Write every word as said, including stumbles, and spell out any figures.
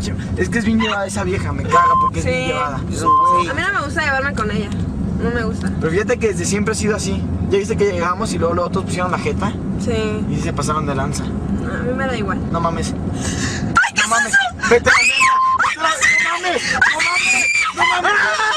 pinche. Es que es bien llevada esa vieja, me caga porque Sí. es bien llevada. A mí no me gusta llevarme con ella. No me gusta. Pero fíjate que desde siempre ha sido así. Ya viste que llegamos y luego los otros pusieron la jeta Sí. y se pasaron de lanza. A mí me da igual. No mames. ¡Ay, qué no mames! ¡Vete a la verga! ¡No mames! ¡No mames! ¡No mames!